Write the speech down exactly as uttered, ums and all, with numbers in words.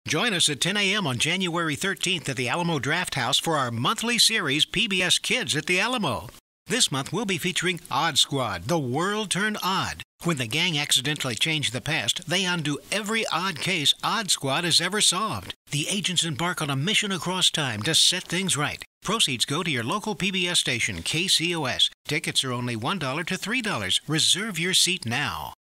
Join us at ten a m on January thirteenth at the Alamo Drafthouse for our monthly series P B S Kids at the Alamo. This month we'll be featuring Odd Squad, The World Turned Odd. When the gang accidentally change the past, they undo every odd case Odd Squad has ever solved. The agents embark on a mission across time to set things right. Proceeds go to your local P B S station, K C O S. Tickets are only one dollar to three dollars. Reserve your seat now.